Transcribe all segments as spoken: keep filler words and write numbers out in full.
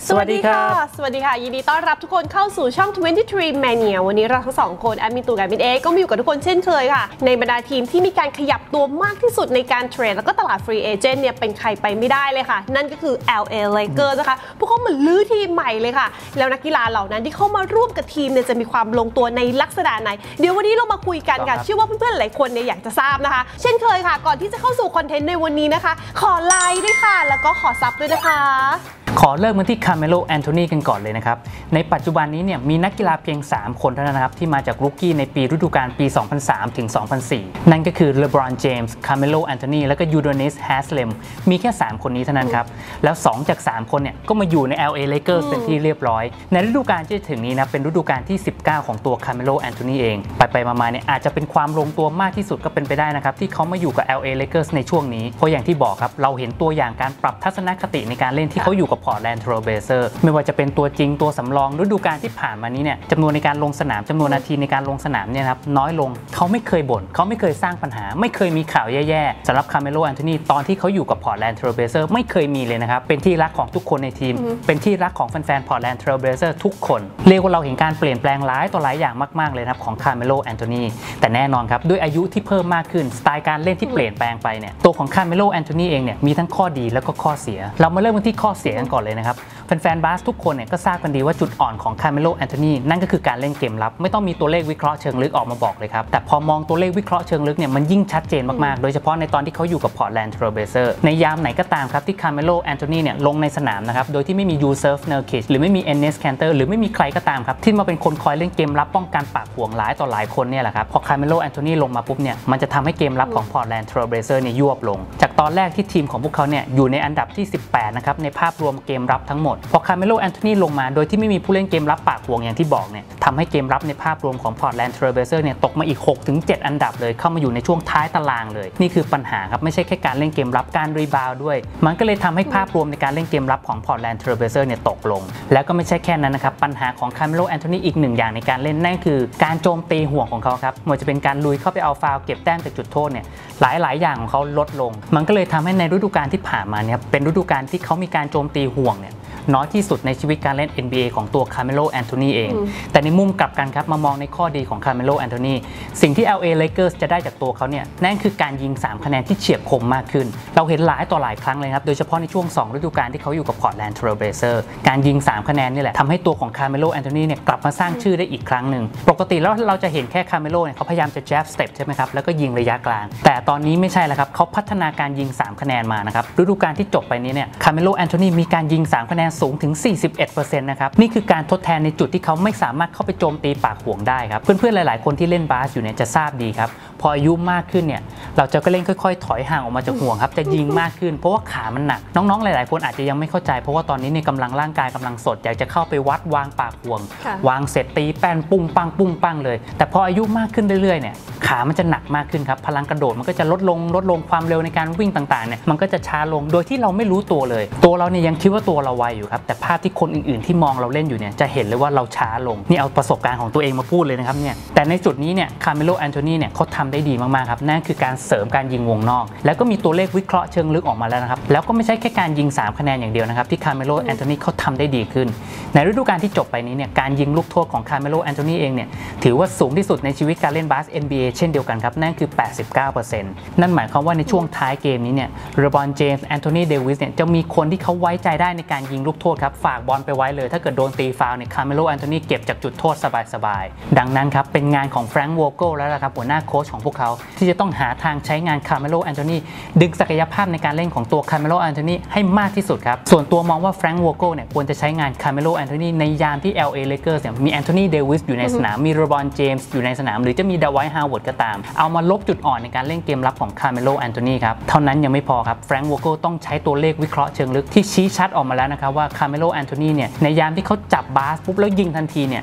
สวัสดีค่ะสวัสดีค่ะยินดีต้อนรับทุกคนเข้าสู่ช่องยี่สิบสาม Mania วันนี้เราทั้งสองคนแอดมินตูกับแอดมินเอก็มาอยู่กับทุกคนเช่นเคยค่ะในบรรดาทีมที่มีการขยับตัวมากที่สุดในการเทรดแล้วก็ตลาดฟรีเอเจนต์เนี่ยเป็นใครไปไม่ได้เลยค่ะนั่นก็คือ แอล เอ Lakers นะคะพวกเขามาลื้อทีมใหม่เลยค่ะแล้วนักกีฬาเหล่านั้นที่เข้ามาร่วมกับทีมเนี่ยจะมีความลงตัวในลักษณะไหนเดี๋ยววันนี้เรามาคุยกันค่ะเชื่อว่าเพื่อนๆหลายคนเนี่ยอยากจะทราบนะคะเช่นเคยค่ะก่อนที่จะเข้าสู่คอนเทนต์ในวันนี้นะคะขอไลค์ด้วยค่ะแล้วก็ขอซับด้วยนะคะขอเริ่มกันที่คาร์เมโลแอนโทนีกันก่อนเลยนะครับในปัจจุบันนี้เนี่ยมีนักกีฬาเพียงสามคนเท่านั้นนะครับที่มาจากรูกี้ในปีฤดูกาลปี สองพันสาม ถึง สองพันสี่ นั่นก็คือเลบรอนเจมส์คาร์เมโลแอนโทนีและก็ยูโดนิสแฮสเลมมีแค่สามคนนี้เท่านั้นครับแล้วสองจากสามคนเนี่ยก็มาอยู่ใน แอล เอ Lakers เป็นที่เรียบร้อยในฤดูกาลที่จะถึงนี้นะเป็นฤดูกาลที่สิบเก้าของตัวคาร์เมโลแอนโทนีเองไปไปมาๆเนี่ยอาจจะเป็นความลงตัวมากที่สุดก็เป็นไปได้นะครับที่เขามาอยู่กับ แอล เอ Lakers ในช่วงนี้เพราะอย่างที่บอกครับเราเห็นตัวอย่างการปรับทัศนคติในการเล่นที่เขาอยู่กับ Portland Trail Blazersไม่ว่าจะเป็นตัวจริงตัวสำรองฤดูกาลที่ผ่านมานี้เนี่ยจำนวนในการลงสนามจำนวนนาทีในการลงสนามเนี่ยครับน้อยลงเขาไม่เคยบ่นเขาไม่เคยสร้างปัญหาไม่เคยมีข่าวแย่ๆสำหรับคาร์เมโลแอนโทนีตอนที่เขาอยู่กับ Portland Trail Blazers ไม่เคยมีเลยนะครับเป็นที่รักของทุกคนในทีมเป็นที่รักของแฟนๆ Portland Trail Blazers ทุกคนเรียกว่าเราเห็นการเปลี่ยนแปลงหลายต่อหลายอย่างมากๆเลยครับของคาร์เมโลแอนโทนีแต่แน่นอนครับด้วยอายุที่เพิ่มมากขึ้นสไตล์การเล่นที่เปลี่ยนแปลงไปเนี่ยตัวของคาร์เมโลแอนโทนีเองเนี่ยมีทั้งข้อดีแล้วก็ข้อเสียเรามาเริ่มกันที่ข้อเสียกันก่อนเลยนะครับแฟนๆบาสทุกคนเนี่ยก็ทราบกันดีว่าจุดอ่อนของคาร์เมโลแอนโทนีนั่นก็คือการเล่นเกมลับไม่ต้องมีตัวเลขวิเคราะห์เชิงลึกออกมาบอกเลยครับแต่พอมองตัวเลขวิเคราะห์เชิงลึกเนี่ยมันยิ่งชัดเจนมากๆโดยเฉพาะในตอนที่เขาอยู่กับ Portland Trail Blazers ในยามไหนก็ตามครับที่คาร์เมโลแอนโทนีเนี่ยลงในสนามนะครับโดยที่ไม่มียูเซิร์ฟเนอร์คิชหรือไม่มีเอนเนสแคนเตอร์หรือไม่มีใครก็ตามครับที่มาเป็นคนคอยเล่นเกมลับป้องกันปากห่วงหลายต่อหลายคนเนี่ยแหละครับพอคาร์เมโลแอนโทนีลงมาปุ๊บเนี่ยมันจะทำให้เกมลับของ Portland Trail Blazers เนี่ยยวบลงจากตอนแรกที่ทีมของพวกเขาเนี่ยอยู่ในอันดับที่สิบแปดนะครับในภาพรวมเกมรับทั้งหมดพอคาร์เมโลแอนโทนีลงมาโดยที่ไม่มีผู้เล่นเกมรับปากห่วงอย่างที่บอกเนี่ยทำให้เกมรับในภาพรวมของ Portland Trail Blazers เนี่ยตกมาอีก หกถึงเจ็ด อันดับเลยเข้ามาอยู่ในช่วงท้ายตารางเลยนี่คือปัญหาครับไม่ใช่แค่การเล่นเกมรับการรีบาวด์ด้วยมันก็เลยทำให้ภาพรวมในการเล่นเกมรับของ Portland Trail Blazers เนี่ยตกลงแล้วก็ไม่ใช่แค่นั้นนะครับปัญหาของคาร์เมโลแอนโทนีอีกหนึ่งอย่างในการเล่นนั่นคือการโจมตีห่วงของเขาครับไม่ว่าจะเป็นการลุยเข้าไปเอาฟาวล์เก็บแต้มจากจุดโทษเนี่ยหลายๆอย่างของเขาลดลงมันก็เลยทำให้ในฤดูกาลที่ผ่านมาเนี่ยเป็นฤดูกาลที่เขามีการโจมตีห่วงเนี่ยน้อยที่สุดในชีวิตการเล่น เอ็น บี เอ ของตัวคาร์เมโลแอนโทนีเองแต่ในมุมกลับกันครับมามองในข้อดีของคาร์เมโลแอนโทนีสิ่งที่ แอล เอ Lakers จะได้จากตัวเขาเนี่ยนั่นคือการยิงสามคะแนนที่เฉียบคมมากขึ้นเราเห็นหลายต่อหลายครั้งเลยครับโดยเฉพาะในช่วงสองฤดูกาลที่เขาอยู่กับ Portland Trail Blazers การยิงสามคะแนนนี่แหละทำให้ตัวของคาร์เมโลแอนโทนีเนี่ยกลับมาสร้างชื่อได้อีกครั้งหนึ่งปกติแล้วเราจะเห็นแค่คาร์เมโลเนี่ยเขาพยายามจะ jab step ใช่ไหมครับแล้วก็ยิงระยะกลางแต่ตอนนี้ไม่ใช่แล้วครับเขาพัฒนาการยิงสามคะแนนมานะครับฤดูกาลที่จบไปนี้เนี่ยคาร์เมโลแอนโทนีมีการยิงสามคะแนนสูงถึงสี่สิบเอ็ดเปอร์เซ็นต์ นะครับนี่คือการทดแทนในจุดที่เขาไม่สามารถเข้าไปโจมตีปากห่วงได้ครับเพื่อนๆหลายๆคนที่เล่นบาสอยู่เนี่ยจะทราบดีครับพออายุมากขึ้นเนี่ยเราจะก็เล่นค่อยๆถอยห่างออกมาจากห่วงครับจะยิงมากขึ้นเพราะว่าขามันหนักน้องๆหลายๆคนอาจจะยังไม่เข้าใจเพราะว่าตอนนี้ในกำลังร่างกายกำลังสดอยากจะเข้าไปวัดวางปากห่วงวางเสร็จตีแป้นปุ้งปังปุ้งปังเลยแต่พออายุมากขึ้นเรื่อยๆเนี่ยขามันจะหนักมากขึ้นครับพลังกระโดดมันก็จะลดลงลดลงความเร็วในการวิ่งต่างๆเนี่ยมันก็จะช้าลงโดยที่เราไม่รู้ตัวเลยตัวเราเนี่ยยังคิดว่าตัวเราไวอยู่ครับแต่ภาพที่คนอื่นๆที่มองเราเล่นอยู่เนี่ยจะเห็นเลยว่าเราช้าลงนี่เอาประสบการณ์ของตัวเองมาพูดเลยนะครับเนี่ยแต่ในจุดนี้เนี่ยคาร์เมโลแอนโทนีเนี่ยเขาทำได้ดีมากๆครับนั่นคือการเสริมการยิงวงนอกแล้วก็มีตัวเลขวิเคราะห์เชิงลึกออกมาแล้วนะครับแล้วก็ไม่ใช่แค่การยิงสามคะแนนอย่างเดียวนะครับที่คาร์เมโลแอนโทนีเขาทำได้ดีขึ้นในฤดูกาลที่จบไปนี้เนี่ยการยิงลูกโทษของคาร์เมโลแอนโทนีเองเนี่ยถือว่าสูงที่สุดในชีวิตการเล่นบาส เอ็น บี เอ เช่นเดียวกันครับนั่นคือ แปดสิบเก้าเปอร์เซ็นต์ นั่นหมายความว่าในช่วงท้ายเกมนี้เนี่ยเลบรอนเจมส์แอนโทนีเดวิสเนี่ยจะมีคนที่เขาไว้ใจได้ในการยิงลูกโทษครับฝากบอลไปไว้เลยถ้าเกิดโดนตีฟาวล์เนี่ยคาร์เมโลแอนโทนีเก็บจากจุดโทษสบายๆดังนั้นครับเป็นงานของแฟรงค์ โวเกิลแล้วล่ะครับหัวหน้าโค้ชของพวกเขาที่จะต้องหาทางใช้งานคาร์เมโลแอนโทนีดึงศักยภาพในการเล่นของตัวคาร์เมโลแอนโทนีให้มากที่สุดครับส่วนตัวมองว่าแฟรงค์ โวเกิลเนี่ยควรจะใช้งานคาร์เมโลแอนโทนีในยามที่ แอล เอ Lakers เนี่ยมีแอนโทนีเดวิสอยู่ในสนามมีเลบรอนเจมส์อยู่ในสนามหรือจะมีดาไวท์ ฮาวเวิร์ดก็ตามเอามาลบจุดอ่อนในการเล่นเกมรับของคาร์เมโลแอนโทนีครับเท่านั้นยังไม่พอครับแฟรงค์ โวเกิลต้องใช้ตัวเลขวิเคราะห์เชิงลึกที่ชี้ชัดออกมาแล้วนะครับว่าคาร์เมโลแอนโทนีเนี่ยในยามที่เขาจับบาสปุ๊บแล้วยิงทันทีเนี่ย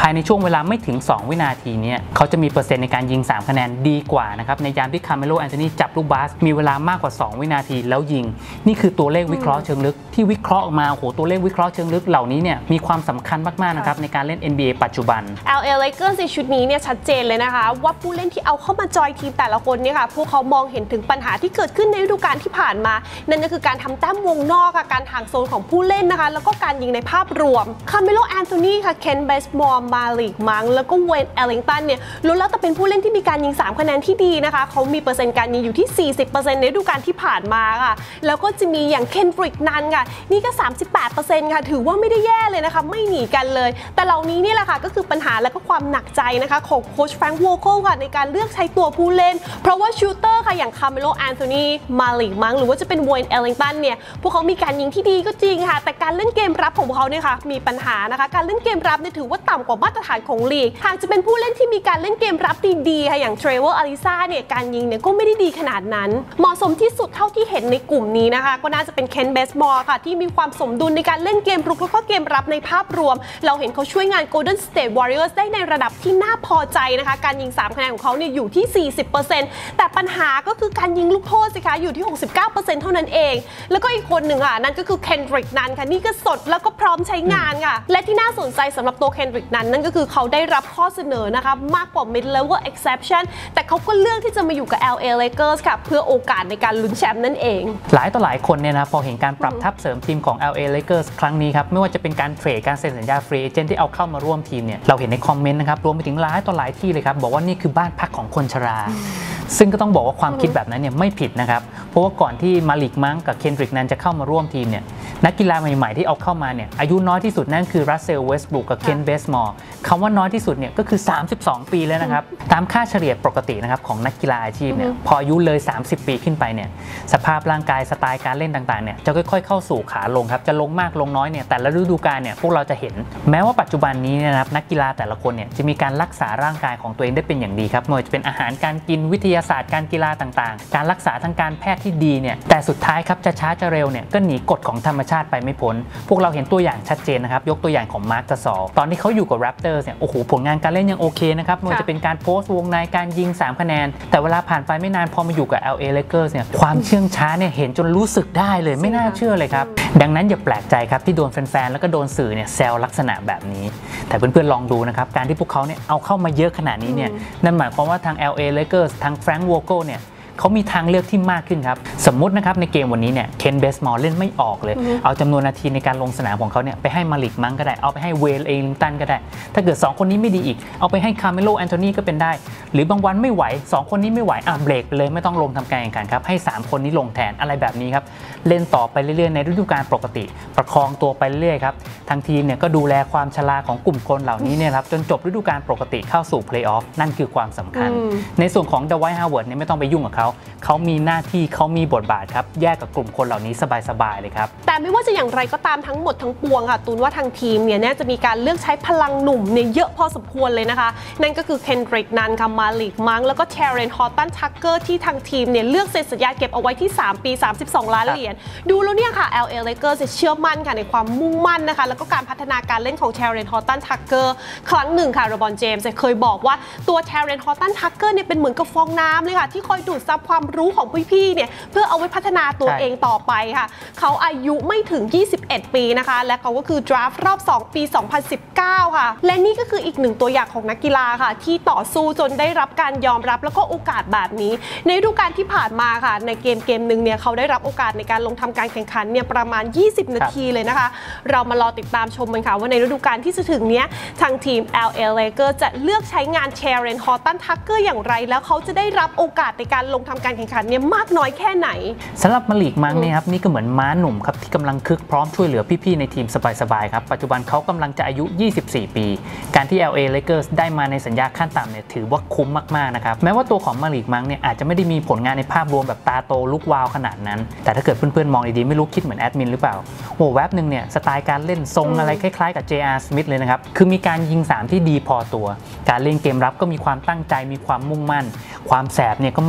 ภายในช่วงเวลาไม่ถึงสองวินาทีนี้เขาจะมีเปอร์เซ็นต์ในการยิงสามคะแนนดีกว่านะครับในยามที่คาร์เมโลแอนโทนีจับลูกบาสมีเวลามากกว่าสองวินาทีแล้วยิงนี่คือตัวเลขวิเคราะห์เชิงลึกที่วิเคราะห์ออกมาโอ้โหตัวเลขวิเคราะห์เชิงลึกเหล่านี้เนี่ยมีความสำคัญมากๆนะครับในการเล่น เอ็น บี เอ ปัจจุบันแอล เอ Lakers ในชุดนี้เนี่ยชัดเจนเลยนะคะว่าผู้เล่นที่เอาเข้ามาจอยทีมแต่ละคนเนี่ยค่ะพวกเขามองเห็นถึงปัญหาที่เกิดขึ้นในฤดูกาลที่ผ่านมานั่นก็คือการทำแต้มวงนอกค่ะการห่างโซนของผู้เล่นนะคะแล้วก็การยิงในภาพรวมคาร์เมโลแอนโทนีค่ะเคนเบสมอร์มาลิกมังแล้วก็เวนเอลลิงตันเนี่ยล้วนแล้วแต่เป็นผู้เล่นที่มีการยิงสามคะแนนที่ดีนะคะเขามีเปอร์เซ็นต์การยิงอยู่ที่ สี่สิบเปอร์เซ็นต์ ในฤดูกาลที่ผ่านมาค่ะแล้วก็จะมีอย่างเคนดริกนันค่ะนี่ก็ สามสิบแปดเปอร์เซ็นต์ ค่ะถือว่าไม่ได้แย่เลยนะคะไม่หนีกันเลยแต่เหล่านี้นี่แหละค่ะก็คือปัญหาและก็ความหนักใจนะคะของโค้ชแฟรงค์ วอลเคิลค่ะในการเลือกใช้ตัวผู้เล่นเพราะว่าชูเตอร์ค่ะอย่างคาร์เมโลแอนโทนีมาลิกมังหรือว่าจะเป็นเวนเอลลิงตันเนี่ยพวกเขามีการยิงที่ดีก็จริงค่ะแต่การเล่นเกมรับของพวกเขาเนี่ยค่ะมีปัญหานะคะการเล่นเกมรับเนี่ยถือว่าต่ำกว่ามาตรฐานของลีกหากจะเป็นผู้เล่นที่มีการเล่นเกมรับดีๆค่ะอย่างเทรเวอร์อาริซาเนี่ยการยิงเนี่ยก็ไม่ได้ดีขนาดนั้นเหมาะสมที่สุดเท่าที่เห็นในกลุ่มนี้นะคะก็น่าจะเป็นเคนเบสมอร์ค่ะที่มีความสมดุลในการเล่นเกมรุกแล้วก็เกมรับในภาพรวมเราเห็นเขาช่วยงาน Golden State Warriors ได้ในระดับที่น่าพอใจนะคะการยิงสามคะแนนของเขาเนี่ยอยู่ที่ สี่สิบเปอร์เซ็นต์ แต่ปัญหาก็คือการยิงลูกโทษสิคะอยู่ที่ หกสิบเก้าเปอร์เซ็นต์ เท่านั้นเองแล้วก็อีกคนหนึ่งค่ะนั่นก็คือเคนดริกนันค่ะนี่ก็สดแล้วก็พร้อมใช้งานค่ะและที่น่าสนใจสำหรับตัวเคนดริกนันนั่นก็คือเขาได้รับข้อเสนอนะคะมากกว่า mid level exception แต่เขาก็เลือกที่จะมาอยู่กับ แอล เอ Lakers ค่ะเพื่อโอกาสในการลุ้นแชมป์นั่นเองหลายต่อหลายคนเนี่ยนะพอเห็นการปรับทัพเสริมทีมของ แอล เอ Lakers ครั้งนี้ครับไม่ว่าจะเป็นการเทรดการเซ็นสัญญาฟรีเอเจนต์ที่เอาเข้ามาร่วมทีมเนี่ยเราเห็นในคอมเมนต์นะครับรวมไปถึงหลายต่อหลายที่เลยครับบอกว่านี่คือบ้านพักของคนชราซึ่งก็ต้องบอกว่าความคิดแบบนั้นเนี่ยไม่ผิดนะครับเพราะว่าก่อนที่มาลิกมังกับเคนดริกนันจะเข้ามาร่วมทีมเนี่ยนักกีฬาใหม่ๆที่เอาเข้ามาเนี่ยอายุน้อยที่สุดนั่นคือรัสเซลเวสต์บรูคกับเคนเบสมอร์คำว่าน้อยที่สุดเนี่ยก็คือสามสิบสองปีแล้วนะครับตามค่าเฉลี่ยปกตินะครับของนักกีฬาอาชีพเนี่ยพออายุเลยสามสิบปีขึ้นไปเนี่ยสภาพร่างกายสไตล์การเล่นต่างๆเนี่ยจะค่อยๆเข้าสู่ขาลงครับจะลงมากลงน้อยเนี่ยแต่ละฤดูกาลเนี่ยพวกเราจะเห็นแม้ว่าปัจจุบันนี้นะครับนักกีฬาแต่ละคนเนี่ยจะมีการรักษาร่างกายของตัวเองได้เป็นอย่างดีครับไม่ว่าจะเป็นอาหารการกินวิทยาศาสตร์การกีฬาต่างๆการรักษาทางการแพทย์ที่ดีเนี่ยแต่สุดท้ายครับจะช้าจะเร็วเนี่ยก็หนีกฎของธรรมชาติไปไม่พ้นพวกเราเห็นตัวอย่างชัดเจนนะครับยกตัวอย่างของมาร์ค กาสอลตอนที่เขาอยู่กับ Raptors เนี่ยโอ้โหผลงานการเล่นยังโอเคนะครับไม่ว่าจะเป็นการโพสต์วงในการยิงสามคะแนนแต่เวลาผ่านไปไม่นานพอมาอยู่กับ แอล เอ Lakers เนี่ยความเชื่องช้าเนี่ยเห็นจนรู้สึกได้เลยไม่น่าเชื่อเลยครับดังนั้นอย่าแปลกใจครับที่โดนแฟนๆแล้วก็โดนสื่อเนี่ยแซวลักษณะแบบนี้แต่เพื่อนๆลองดูนะครับการที่พวกเขาเนี่ยเอาเข้ามาเยอะขนาดนี้เนี่ยนั่นหมายความว่าทาง แอล เอ Lakers ทางแฟรงค์ วอลเคิลเนี่ยเขามีทางเลือกที่มากขึ้นครับสมมุตินะครับในเกมวันนี้เนี่ยเคนเบสมอร์เล่นไม่ออกเลยเอาจำนวนนาทีในการลงสนามของเขาเนี่ยไปให้มาลิกมังก็ได้เอาไปให้เวลเอลิงตันก็ได้ถ้าเกิดสองคนนี้ไม่ดีอีกเอาไปให้คาร์เมโลแอนโทนีก็เป็นได้หรือบางวันไม่ไหวสองคนนี้ไม่ไหวอ่ะเบรกไปเลยไม่ต้องลงทำการแข่งขันครับให้สามคนนี้ลงแทนอะไรแบบนี้ครับเล่นต่อไปเรื่อยๆในฤดูกาลปกติประคองตัวไปเรื่อยๆครับทางทีมเนี่ยก็ดูแลความชราของกลุ่มคนเหล่านี้เนี่ยครับจนจบฤดูกาลปกติเข้าสู่เพลย์ออฟนั่นคือความสำคัญในส่วนของดไวท์ ฮาวเวิร์ดเนี่ยไม่ต้องไปยุ่งกับเขาเขามีหน้าที่เขามีบทบาทครับแยกกับกลุ่มคนเหล่านี้สบายๆเลยครับแต่ไม่ว่าจะอย่างไรก็ตามทั้งหมดทั้งปวงค่ะตูนว่าทางทีมเนี่ยน่าจะมีการเลือกใช้พลังหนุ่มเนี่ยเยอะพอสมควรเลยนะคะนั่นก็คือเคนดริกนันค่ะมาลิกมังแล้วก็เทเรนฮอตตันทักเกอร์ที่ทางทีมเนี่ยเลือกเซ็นสัญญาเก็บเอาไว้ที่สามปีสามสิบสองล้านเหรียญดูแล้วเนี่ยค่ะ แอล เอ Lakers เชื่อมั่นค่ะในความมุ่งมั่นนะคะแล้วก็การพัฒนาการเล่นของเทเรนฮอตตันทักเกอร์ครั้งหนึ่งค่ะโรบอนเจมส์เคยบอกว่าตัวเทเรนฮอตตันทักเกอร์เนี่ยเป็นเหมือนกับฟองน้ำเลยค่ะที่คอยดูดซับความรู้ของพี่ๆเนี่ยเพื่อเอาไว้พัฒนาตัวเองต่อไปค่ะเขาอายุไม่ถึงยี่สิบเอ็ดปีนะคะและเขาก็คือดราฟต์รอบสองปีสองพันสิบเก้าค่ะและนี่ก็คืออีกหนึ่งตัวอย่างของนักกีฬาค่ะที่ต่อสู้จนได้รับการยอมรับแล้วก็โอกาสแบบนี้ในฤดูกาลที่ผ่านมาค่ะในเกมเกมหนึ่งเนี่ยเขาได้รับโอกาสในการลงทำการแข่งขันเนี่ยประมาณยี่สิบนาทีเลยนะคะเรามารอติดตามชมกันค่ะว่าในฤดูกาลที่จะถึงเนี้ยทางทีม แอล เอ Lakers จะเลือกใช้งานเทเรนฮอตตันทักเกอร์อย่างไรแล้วเขาจะได้รับโอกาสในการลงทำการแข่งขันเนี่ยมากน้อยแค่ไหนสำหรับมาลิกมังเนี่ยครับนี่ก็เหมือนม้าหนุ่มครับที่กำลังคึกพร้อมช่วยเหลือพี่ๆในทีมสบายๆครับปัจจุบันเขากำลังจะอายุยี่สิบสี่ปีการที่ แอล เอ Lakers ได้มาในสัญญาขั้นต่ำเนี่ยถือว่าคุ้มมากๆนะครับแม้ว่าตัวของมาลิกมังเนี่ยอาจจะไม่ได้มีผลงานในภาพรวมแบบตาโตลุกวาวขนาดนั้นแต่ถ้าเกิดเพื่อนๆมองดีๆไม่รู้คิดเหมือนแอดมินหรือเปล่าโอ้แวบหนึ่งเนี่ยสไตล์การเล่นทรงอะไรคล้ายๆกับ เจ อาร์ Smith เลยนะครับคือมีการยิงสามที่ดีพอตัวการเล่นเกมรับก็มีความตั้งใจมีความมุ่งมั่นความแสบเนี่ยก็ไม่ธรรมดา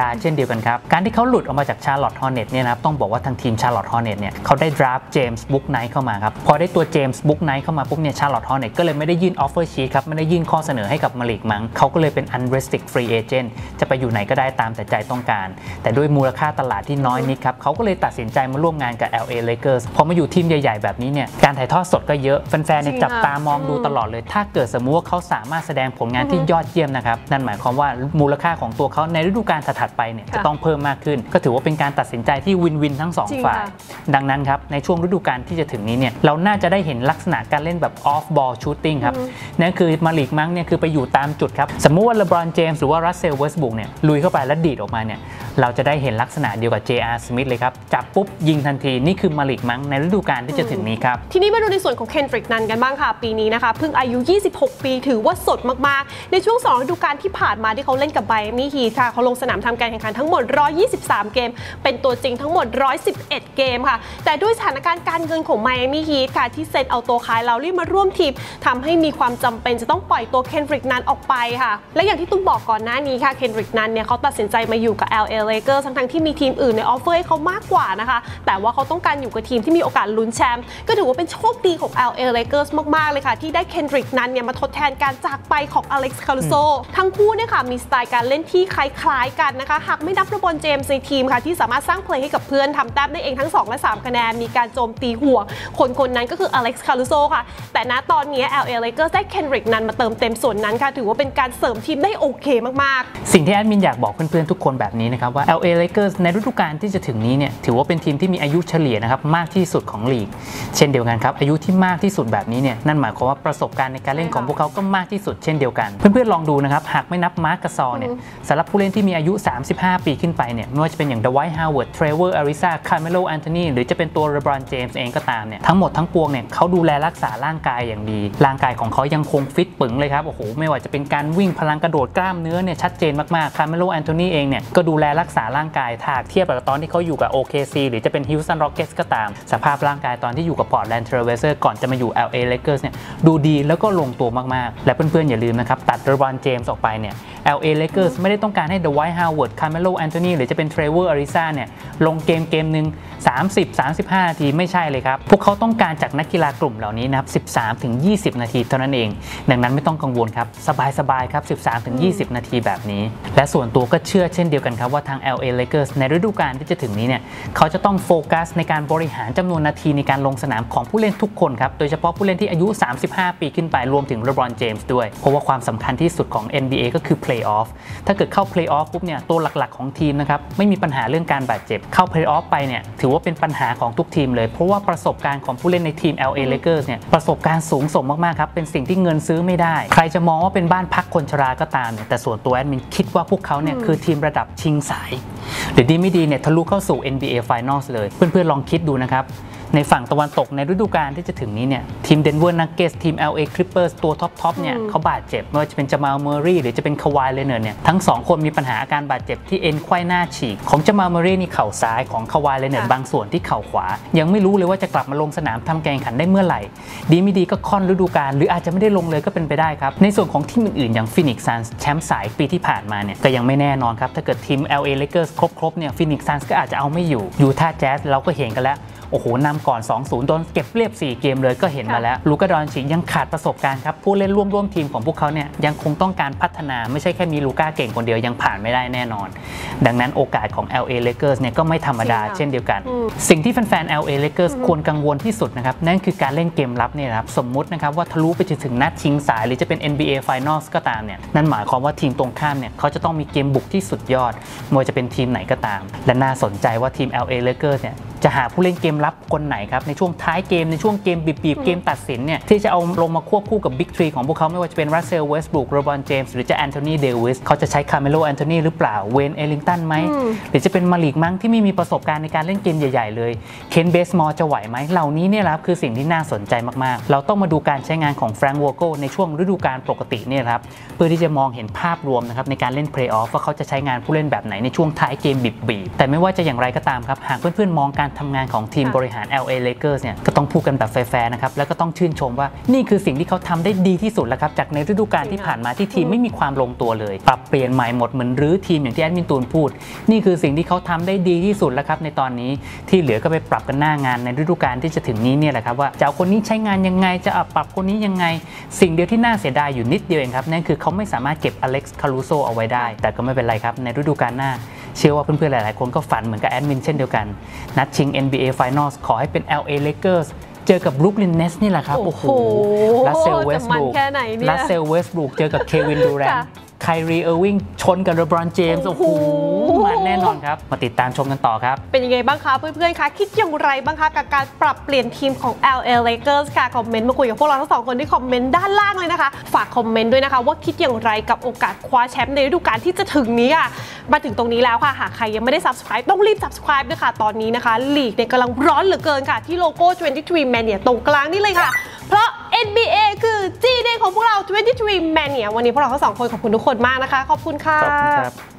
าเช่นเดียวกันครับการที่เขาหลุดออกมาจาก Charlotte Hornets เนี่ยนะครับต้องบอกว่าทางทีม Charlotte Hornets เนี่ยเขาได้ draft James Bouknight เข้ามาครับพอได้ตัว James Bouknight เข้ามาปุ๊บเนี่ย Charlotte Hornets ก็เลยไม่ได้ยื่น offer sheet ครับไม่ได้ยื่นข้อเสนอให้กับมาลิกมังเขาก็เลยเป็น unrestricted free agent จะไปอยู่ไหนก็ได้ตามแต่ใจต้องการแต่ด้วยมูลค่าตลาดที่น้อยนิดครับเขาก็เลยตัดสินใจมาร่วมงานกับ แอล เอ Lakers พอมาอยู่ทีมใหญ่ๆแบบนี้เนี่ยการถ่ายทอดสดก็เยอะแฟนๆเนี่ยจับตามองดูตลอดเลยถ้าเกิดสมมุติว่าเขาสามารถแสดงผลงานที่ยอดเยี่ยมนะครับนั่นหมายความว่ามูลค่าของตัวเขาในฤดูกาลถัดไปเนี่ยจะต้องเพิ่มมากขึ้นก็ถือว่าเป็นการตัดสินใจที่วินวินทั้งสองฝ่ายดังนั้นครับในช่วงฤดูกาลที่จะถึงนี้เนี่ยเราน่าจะได้เห็นลักษณะการเล่นแบบ off ball shooting ครับนั่นคือมาลิกมังเนี่ยคือไปอยู่ตามจุดครับสมมุติว่าเลบรอนเจมส์หรือว่ารัสเซลเวสต์บรูคเนี่ยลุยเข้าไปแล้วดีดออกมาเนี่ยเราจะได้เห็นลักษณะเดียวกับ เจ อาร์ Smith เลยครับจับปุ๊บยิงทันทีนี่คือมาลิกมังในฤดูกาลที่จะถึงนี้ครับทีนี้มาดูในส่วนของเคนดริกนันกันบ้างค่ะปีนี้นะคะเพิ่งอายุยี่สิบหกปีถือว่าสดมากๆในช่วงสองฤดูกาลที่ผ่านมาที่เขาเล่นกับไบอามี่ฮีทค่ะเขาลงสนามทำการแข่งขันทั้งหมดหนึ่งร้อยยี่สิบสามเกมเป็นตัวจริงทั้งหมดหนึ่งร้อยสิบเอ็ดเกมค่ะแต่ด้วยสถานการณ์การเงินของไมอามี่ฮีทค่ะที่เซ็นเอาตัวคายลาวรี่มาร่วมทีมทำให้มีความจำเป็นจะต้องปล่อยตัวเคนดริกนันออกไปค่ะและอย่างที่ตุ้มบอกก่อนหน้านี้ค่ะเคนดริกนันเนี่ยเขาตัดสินใจมาอยู่กับ แอล เอ Lakers ทั้งๆที่มีทีมอื่นในออฟเฟอร์ให้เขามากกว่านะคะแต่ว่าเขาต้องการอยู่กับทีมที่มีโอกาสลุ้นแชมป์ก็ถือว่าเป็นโชคดีของ แอล เอ Lakers มากๆเลยค่ะที่ได้เคนดริกนันเนี่ยมาทดแทนการจากไปของอเล็กซ์คารูโซทั้งคู่เนี่ยค่ะมีสไตล์การเล่นที่คล้ายๆกันนะคะหากไม่นับเลบรอนเจมส์ในทีมค่ะที่สามารถสร้างเพลย์ให้กับเพื่อนทำแต้มได้เองทั้งสองและสามคะแนนมีการโจมตีหัวคนคนนั้นก็คืออเล็กซ์คารูโซค่ะแต่ณตอนนี้ แอล เอ Lakers ได้เคนดริกนันมาเติมเต็มส่วนนั้นค่ะถือว่าเป็นการเสริมทีมได้โอเคมากๆสิ่งที่แอดมินอยากบอกเพื่อนๆทุกคนแบบนี้นะครับว่า แอล เอ Lakers ในฤดูกาลที่จะถึงนี้เนี่ยถือว่าเป็นทีมที่มีอายุเฉลี่ยนะครับมากที่สุดของลีกเช่นเดียวกันครับอายุที่มากที่สุดแบบนี้เนี่ยนั่นหมายความว่าประสบการณ์ในการเล่นของพวกเขาก็มากที่สุดเช่นเดียวกันเพื่อนๆลองดูนะครับหากไม่นับมาร์ค กาซอลเนี่ยสำหรับผู้เล่นที่มีอายุสามสิบห้าปีขึ้นไปเนี่ยไม่ว่าจะเป็นอย่าง Dwight Howard Trevor Ariza Carmelo Anthony หรือจะเป็นตัว LeBron James เองก็ตามเนี่ยทั้งหมดทั้งปวงเนี่ยเขาดูแลรักษาร่างกายอย่างดีร่างกายของเขายังคงฟิตปึงเลยครับโอ้โหไม่ว่าจะเป็นการวิ่งพลังกระโดดกล้ามเนื้อเนี่ยชัดเจนมากๆ Carmelo Anthony เองเนี่ยก็ดูแลรักษาร่างกายถ้าเทียบกับตอนที่เขาอยู่กับ โอ เค ซี หรือจะเป็น Houston Rockets ก็ตามสภาพร่างกายตอนที่อยู่กับ Portland Trail Blazers ก่อนจะมาอยู่ แอล เอ Lakers เนี่ยดูดีแล้วก็ลงตัวมากๆและเพื่อนๆอย่าลืมนะครับตัด LeBron James ออกไปเนี่ย แอล เอ Lakers ไม่ได้ต้องการให้ Dwight Howard Carmelo Anthony หรือจะเป็น Trevor Ariza เนี่ยลงเกมเกมนึงสามสิบ สามสิบห้า นาทีไม่ใช่เลยครับพวกเขาต้องการจากนักกีฬากลุ่มเหล่านี้นะครับ สิบสามถึงยี่สิบ นาทีเท่านั้นเองดังนั้นไม่ต้องกังวลครับสบายๆครับ สิบสามถึงยี่สิบ นาทีแบบนี้และส่วนตัวก็เชื่อเช่นเดียวกันครับว่าทาง แอล เอ Lakers ในฤดูกาลที่จะถึงนี้เนี่ยเขาจะต้องโฟกัสในการบริหารจำนวนนาทีในการลงสนามของผู้เล่นทุกคนครับโดยเฉพาะผู้เล่นที่อายุสามสิบห้าปีขึ้นไปรวมถึง LeBron James ด้วยเพราะว่าความสำคัญที่สุดของ เอ็น บี เอ ก็คือ Playoff ถ้าเกิดเข้า Playoff ปุ๊บเนี่ยตัวหลักๆของทีมนะครับไม่มีปัญหาเรื่องการบาดเจ็บเข้า Playoff ไปเนี่ยถือว่าเป็นปัญหาของทุกทีมเลยเพราะว่าประสบการณ์ของผู้เล่นในทีม แอล เอ Lakers เนี่ยประสบการณ์สูงส่งมากๆครับเป็นสิ่งที่เงินซื้อไม่ได้ใครจะมองว่าเป็นบ้านพักคนชราก็ตามเนี่ยแต่ส่วนตัวแอดมินคิดว่าพวกเขาเนี่ยคือทีมระดับชิงสายหรือดีไม่ดีเนี่ยทะลุเข้าสู่ เอ็น บี เอ Finals เลยเพื่อนๆลองคิดดูนะครับในฝั่งตะวันตกในฤดูกาลที่จะถึงนี้เนี่ยทีม Denver Nuggets ทีม แอล เอ Clippers ตัวท็อปๆเนี่ยเขาบาดเจ็บไม่ว่าจะเป็นจามาล เมอร์รีหรือจะเป็นคาวายเลเนอร์เนี่ยทั้งสองคนมีปัญหาอาการบาดเจ็บที่เอ็นไขว้หน้าฉีกของจามาล เมอร์รีนี่เข่าซ้ายของคาวายเลเนอร์บางส่วนที่เข่าขวายังไม่รู้เลยว่าจะกลับมาลงสนามทำการแข่งขันได้เมื่อไหร่ดีไม่ดีก็ค่อนฤดูกาลหรืออาจจะไม่ได้ลงเลยก็เป็นไปได้ครับในส่วนของทีมอื่นๆอย่าง Phoenix Suns แชมป์สายปีที่ผ่านมาเนี่ยก็ยังไม่แน่นอนครับถ้าเกิดทีม แอล เอ Lakers ครบๆเนี่ย Phoenix Suns ก็อาจจะเอาไม่อยู่ยูทาห์แจ๊สเราก็เห็นกันแล้วโอ้โหนำก่อน สองศูนย์ โดนเก็บเรียบสี่เกมเลยก็เห็นมาแล้วลูกา ดอนชิชยังขาดประสบการณ์ครับผู้เล่นร่วมร่วมทีมของพวกเขาเนี่ยยังคงต้องการพัฒนาไม่ใช่แค่มีลูก้าเก่งคนเดียวยังผ่านไม่ได้แน่นอนดังนั้นโอกาสของ แอล เอ Lakers เนี่ยก็ไม่ธรรมดาเช่นเดียวกันสิ่งที่แฟนๆ แอล เอ Lakers ควรกังวลที่สุดนะครับนั่นคือการเล่นเกมรับเนี่ยครับสมมุตินะครับว่าทะลุไปถึงนัดชิงสายหรือจะเป็น เอ็น บี เอ Finals ก็ตามเนี่ยนั่นหมายความว่าทีมตรงข้ามเนี่ยเขาจะต้องมีเกมบุกที่สุดยอดไม่ว่าจะเป็นทีมไหนก็ตามและน่าสนใจว่าทีม แอล เอ Lakers เนี่ยจะหาผู้เล่นเกมรับคนไหนครับในช่วงท้ายเกมในช่วงเกมบีบๆเกมตัดสินเนี่ยที่จะเอาลงมาควบคู่กับบิ๊กทรีของพวกเขาไม่ว่าจะเป็นรัสเซล เวสต์บรูค เลบรอน เจมส์หรือจะแอนโทนี เดวิสเขาจะใช้คาร์เมโล แอนโทนีหรือเปล่าเวนเอลิงตันไหมหรือจะเป็นมาลิกมั้งที่ไม่มีประสบการณ์ในการเล่นเกมใหญ่ๆเลยเคนเบสมอร์จะไหวไหมเหล่านี้เนี่ยครับคือสิ่งที่น่าสนใจมากๆเราต้องมาดูการใช้งานของแฟรงค์ วอร์โกในช่วงฤดูกาลปกติเนี่ยครับเพื่อที่จะมองเห็นภาพรวมนะครับในการเล่นเพลย์ออฟว่าเขาจะใช้งานผู้เล่นแบบไหนในช่วงท้ายเกมบีบๆแต่ไม่ว่าจะอย่างไรก็ตามครับหากเพื่อนๆมองการทำงานของทีมบริหาร แอล เอ Lakers เนี่ยก็ต้องพูดกันแบบแฟร์ๆนะครับแล้วก็ต้องชื่นชมว่านี่คือสิ่งที่เขาทำได้ดีที่สุดแล้วครับจากในฤดูกาลที่ผ่านมาที่ทีมไม่มีความลงตัวเลยปรับเปลี่ยนใหม่หมดเหมือนรื้อทีมอย่างที่แอดมินตูนพูดนี่คือสิ่งที่เขาทำได้ดีที่สุดแล้วครับในตอนนี้ที่เหลือก็ไปปรับกันหน้างานในฤดูกาลที่จะถึงนี้เนี่ยแหละครับว่าจะเอาคนนี้ใช้งานยังไงจะปรับคนนี้ยังไงสิ่งเดียวที่น่าเสียดายอยู่นิดเดียวเองครับนั่นคือเขาไม่สามารถเก็บอเล็กซ์คารูโซเอาไว้ได้แต่ก็ไม่เป็นไรครับในฤดูกาลหน้าเชื่อว่าเพื่อนๆหลายๆคนก็ฝันเหมือนกับแอดมินเช่นเดียวกันนัดชิง เอ็น บี เอ Finals ขอให้เป็น แอล เอ Lakers เจอกับ Brooklyn Nets นี่แหละครับโอ้โหลัสเซลเวสต์บรูคลัสเซลเวสต์บรูคเจอกับเควินดูแรนต์ไคลีเออร์วิงชนกับเลบรอนเจมส์โอ้โหมันแน่นอนครับมาติดตามชมกันต่อครับเป็นยังไงบ้างคะเพื่อนๆคะคิดอย่างไรบ้างคะกับการปรับเปลี่ยนทีมของ แอล เอ Lakers ค่ะคอมเมนต์มาคุยกับพวกเราทั้งสองคนที่คอมเมนต์ด้านล่างเลยนะคะฝากคอมเมนต์ด้วยนะคะว่าคิดอย่างไรกับโอกาสคว้าแชมป์ในฤดูกาลที่จะถึงนี้ค่ะมาถึงตรงนี้แล้วค่ะหากใครยังไม่ได้ Subscribe ต้องรีบ Subscribe ด้วยค่ะตอนนี้นะคะลีกเนี่ยกำลังร้อนเหลือเกินค่ะที่โลโก้ยี่สิบสาม Mania ตรงกลางนี่เลยค่ะเพราะ เอ็น บี เอ คือ จี เดย์ ของพวกเรายี่สิบสาม Mania วันนี้พวกเราทั้งสองคนขอบคุณทุกคนมากนะคะขอบคุณค่ะขอบคุณครับ